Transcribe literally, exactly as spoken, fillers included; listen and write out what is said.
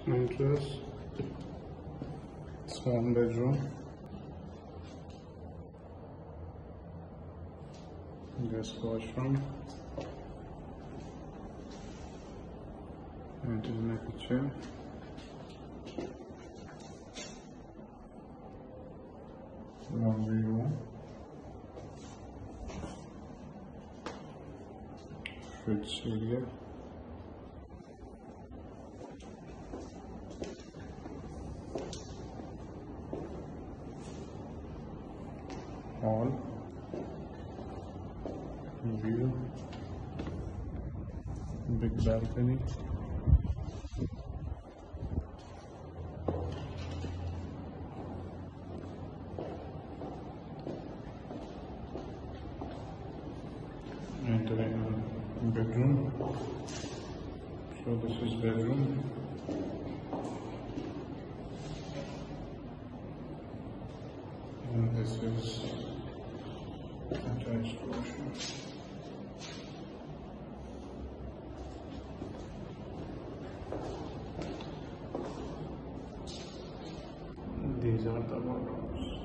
Enters. It's one bedroom. Guest washroom. And in the kitchen. Laundry room. Fridge area. Hall. View. Big balcony. Entering bedroom. So this is bedroom. And this is attached washroom. These are the wardrobes.